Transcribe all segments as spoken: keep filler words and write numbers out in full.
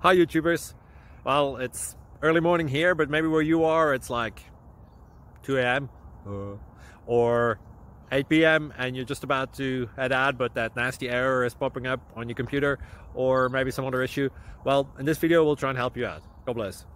Hi YouTubers. Well, it's early morning here, but maybe where you are it's like two A M uh, or eight P M and you're just about to head out, but that nasty error is popping up on your computer, or maybe some other issue. Well, in this video we'll try and help you out. God bless.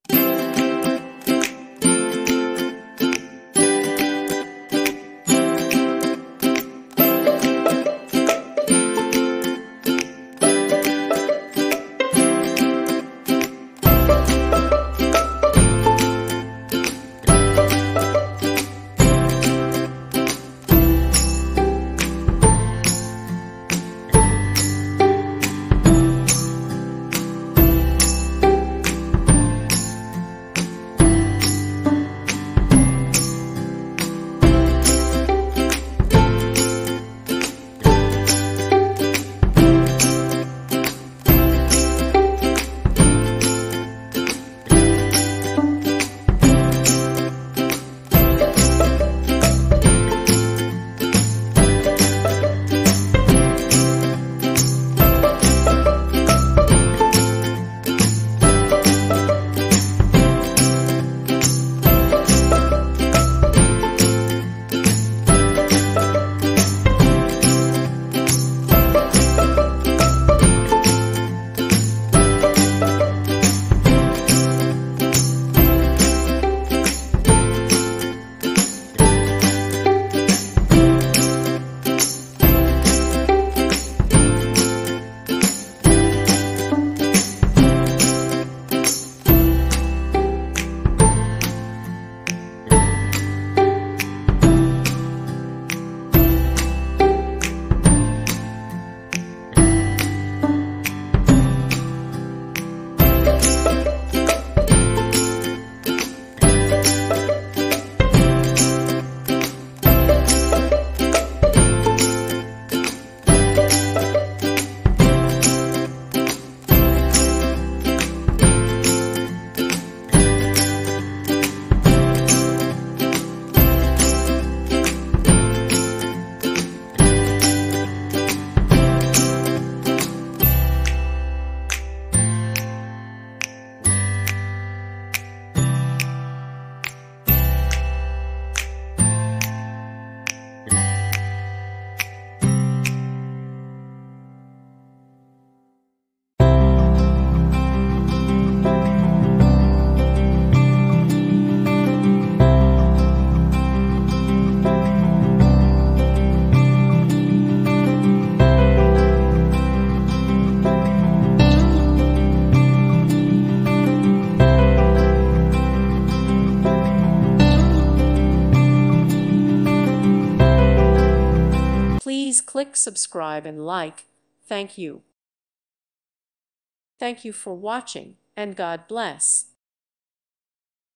Please click subscribe and like. Thank you. Thank you for watching, and God bless.